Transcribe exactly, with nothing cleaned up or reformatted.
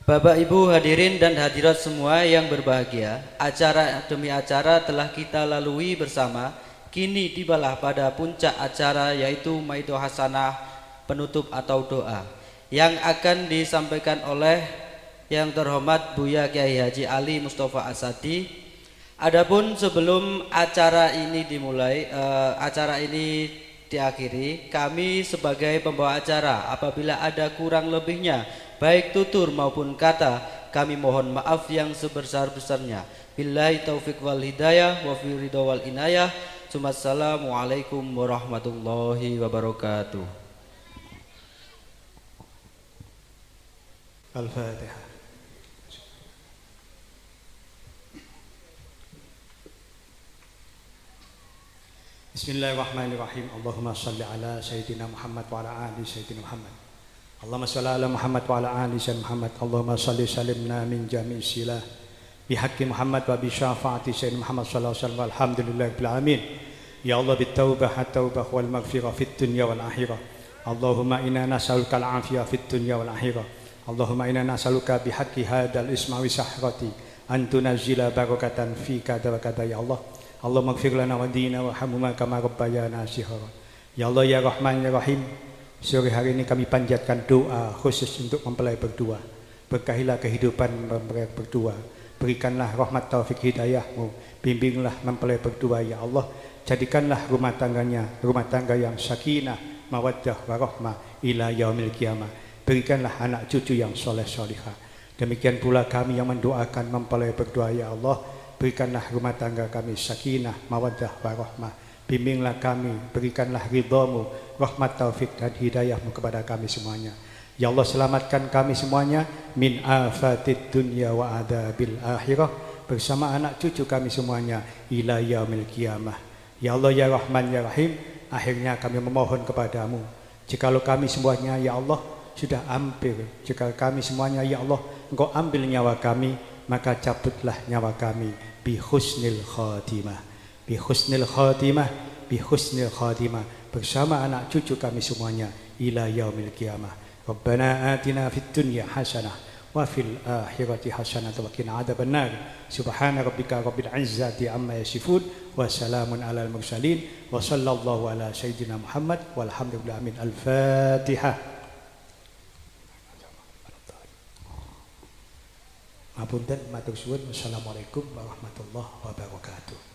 Bapak Ibu hadirin dan hadirat semua yang berbahagia, acara demi acara telah kita lalui bersama. Kini tibalah pada puncak acara, yaitu Maido Hasanah, penutup atau doa, yang akan disampaikan oleh yang terhormat Buya Kiai Haji Ali Mustafa Asadi. Adapun sebelum acara ini dimulai, eh, acara ini diakhiri, kami sebagai pembawa acara apabila ada kurang lebihnya baik tutur maupun kata, kami mohon maaf yang sebesar-besarnya. Billahi taufiq wal hidayah wa fi ridha wal inayah. Assalamualaikum warahmatullahi wabarakatuh. Al-Fatihah. Bismillahirrahmanirrahim. Allahumma salli ala Sayyidina Muhammad wa ala ali Sayyidina Muhammad. Allahumma salli ala Muhammad wa ala ali Sayyidina Muhammad. Allahumma salli salimna min jami'i silah bihaqqi Muhammad wa bi syafaati Sayyidina Muhammad sallallahu alaihi wasallam. Alhamdulillahi rabbil alamin. Ya Allah, bitaubah at-taubah wal maghfirah fid dunya wal akhirah. Allahumma inna nas'aluka al-afiyah fid dunya wal akhirah. Allahumma inna nas'aluka bihaqqi hadzal ismawi sahrati an tunazzila barakatan fi kada wa kada. Ya Allah, Allahumma ighfir lana wa dina wa hamuma kama rabbayana shighara. Ya Allah ya Rahman ya Rahim, sore hari ini kami panjatkan doa khusus untuk mempelai berdua. Berkahilah kehidupan mempelai berdua, berikanlah rahmat taufik hidayahmu, bimbinglah mempelai berdua. Ya Allah, jadikanlah rumah tangganya rumah tangga yang sakinah, mawaddah, warahmah ila yaumil qiyamah. Berikanlah anak cucu yang soleh solihah. Demikian pula kami yang mendoakan mempelai berdua. Ya Allah, berikanlah rumah tangga kami sakinah, mawaddah, warahmah. Bimbinglah kami, berikanlah ridhamu, rahmat taufik dan hidayahmu kepada kami semuanya. Ya Allah, selamatkan kami semuanya min afatid dunya wa adabil akhirah, bersama anak cucu kami semuanya ila yaumil qiyamah. Ya Allah ya Rahman ya Rahim, akhirnya kami memohon kepadamu, jikalau kami semuanya ya Allah sudah hampir, jika kami semuanya ya Allah Engkau ambil nyawa kami, maka cabutlah nyawa kami bi husnil khatimah, bi husnil khatimah, bi husnil khatimah, bersama anak cucu kami semuanya ila yaumil qiyamah. Rabbana atina fid dunya hasanah wa fil akhirati hasanah wa qina adzabannar. Subhana rabbika rabbil izzati amma yasifun wa salamun alal mursalin wa sallallahu ala sayyidina Muhammad walhamdulillahi min. Al-Fatihah. Ngapunten, matur suwun. Wassalamualaikum warahmatullahi wabarakatuh.